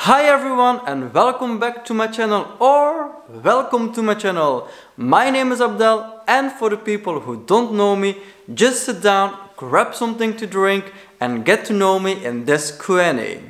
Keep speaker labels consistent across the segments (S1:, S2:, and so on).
S1: Hi everyone and welcome back to my channel, or welcome to my channel. My name is Abdel, and for the people who don't know me, just sit down, grab something to drink and get to know me in this Q&A.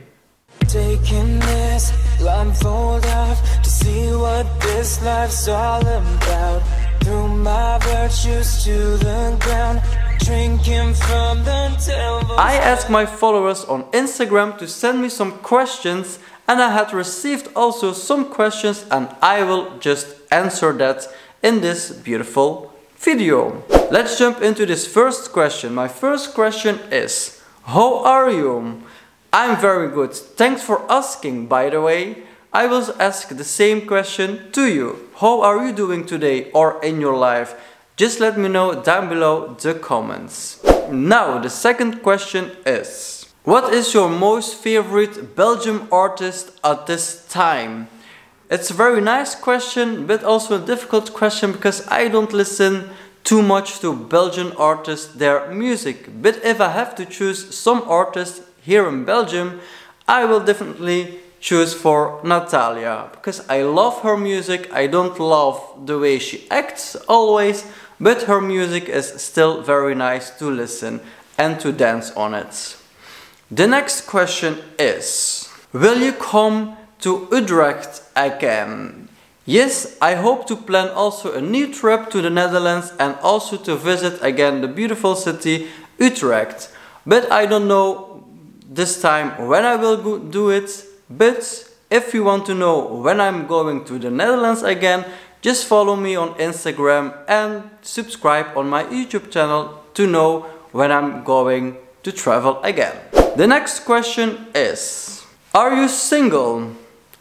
S2: Taking this blindfold off to see what this life's all about. Threw my virtues to the ground, drinking from the devil.
S1: I asked my followers on Instagram to send me some questions, and I had received also some questions, and I will just answer that in this beautiful video. Let's jump into this first question. My first question is, how are you? I'm very good. Thanks for asking, by the way. I will ask the same question to you. How are you doing today or in your life? Just let me know down below the comments. Now, the second question is, what is your most favorite Belgian artist at this time? It's a very nice question, but also a difficult question because I don't listen too much to Belgian artists, their music. But if I have to choose some artists here in Belgium, I will definitely choose for Natalia, because I love her music. I don't love the way she acts always, but her music is still very nice to listen and to dance on it. The next question is, will you come to Utrecht again? Yes, I hope to plan also a new trip to the Netherlands and also to visit again the beautiful city Utrecht. But I don't know this time when I will do it. But if you want to know when I'm going to the Netherlands again, just follow me on Instagram and subscribe on my YouTube channel to know when I'm going to travel again. The next question is, are you single?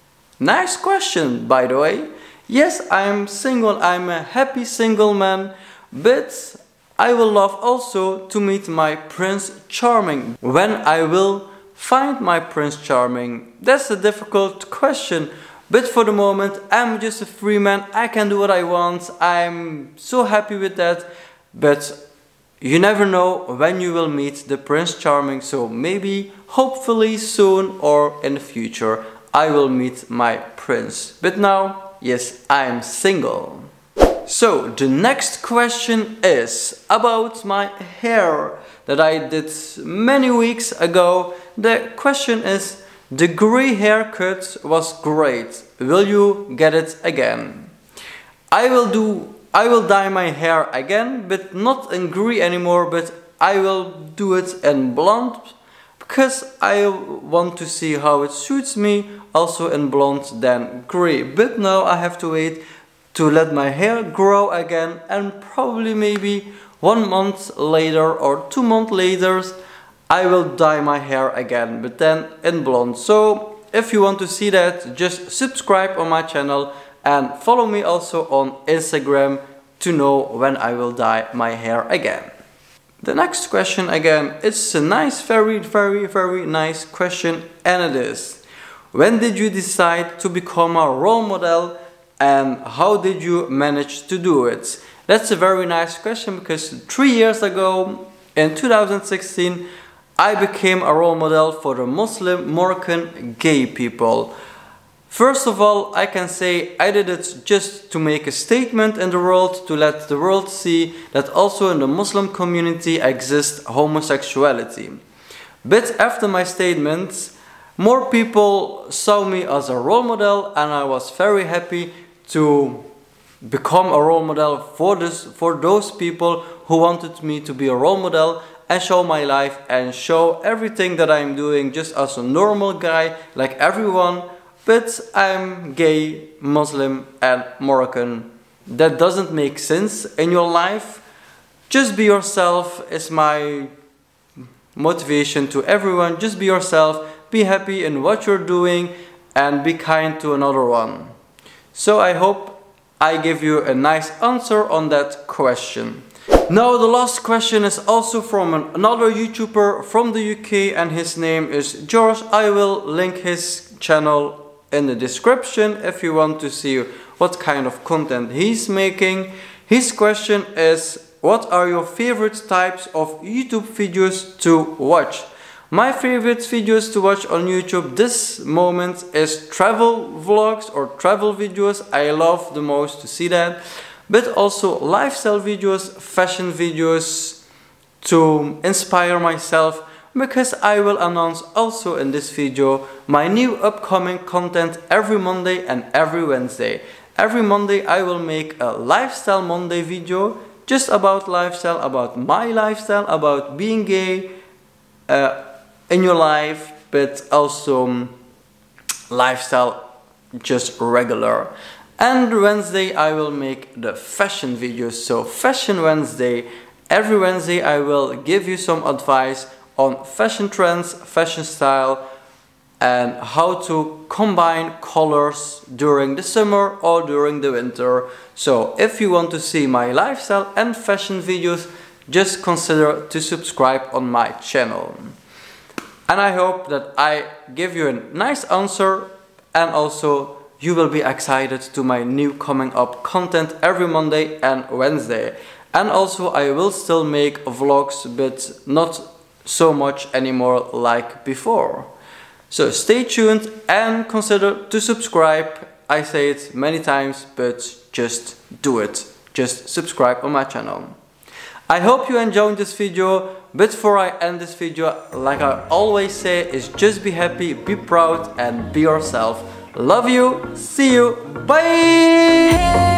S1: Nice question, by the way. Yes, I'm single. I'm a happy single man, but I will love also to meet my Prince Charming. When I will find my Prince Charming? That's a difficult question, but for the moment I'm just a free man. I can do what I want. I'm so happy with that, but you never know when you will meet the Prince Charming, so maybe, hopefully soon or in the future, I will meet my prince. But now, yes, I'm single. So, the next question is about my hair that I did many weeks ago. The question is, the grey haircut was great. Will you get it again? I will dye my hair again, but not in grey anymore, but I will do it in blonde, because I want to see how it suits me, also in blonde than grey. But now I have to wait to let my hair grow again, and probably maybe 1 month later or 2 months later I will dye my hair again, but then in blonde. So if you want to see that, just subscribe on my channel and follow me also on Instagram to know when I will dye my hair again. The next question again, it's a nice, very nice question, and it is, when did you decide to become a role model and how did you manage to do it? That's a very nice question, because 3 years ago, in 2016, I became a role model for the Muslim Moroccan gay people. First of all, I can say I did it just to make a statement in the world, to let the world see that also in the Muslim community exists homosexuality. But after my statements, more people saw me as a role model, and I was very happy to become a role model for those people who wanted me to be a role model and show my life and show everything that I'm doing just as a normal guy like everyone, but I'm gay, Muslim and Moroccan. That doesn't make sense in your life. Just be yourself is my motivation to everyone. Just be yourself, be happy in what you're doing, and be kind to another one. So I hope I give you a nice answer on that question. Now the last question is also from another YouTuber from the UK, and his name is George. I will link his channel in the description if you want to see what kind of content he's making. His question is, what are your favorite types of YouTube videos to watch? My favorite videos to watch on YouTube this moment is travel vlogs or travel videos. I love the most to see that. But also lifestyle videos, fashion videos to inspire myself, because I will announce also in this video my new upcoming content every Monday and every Wednesday. Every Monday I will make a Lifestyle Monday video just about lifestyle, about my lifestyle, about being gay in your life, but also lifestyle just regular. And Wednesday I will make the fashion videos. So Fashion Wednesday, every Wednesday I will give you some advice on fashion trends, fashion style, and how to combine colors during the summer or during the winter. So if you want to see my lifestyle and fashion videos, just consider to subscribe on my channel. And I hope that I give you a nice answer, and also you will be excited to my new coming up content every Monday and Wednesday. And also I will still make vlogs, but not so much anymore like before. So stay tuned and consider to subscribe. I say it many times, but just do it. Just subscribe on my channel. I hope you enjoyed this video, but before I end this video, like I always say, is just be happy, be proud and be yourself. Love you, see you, bye!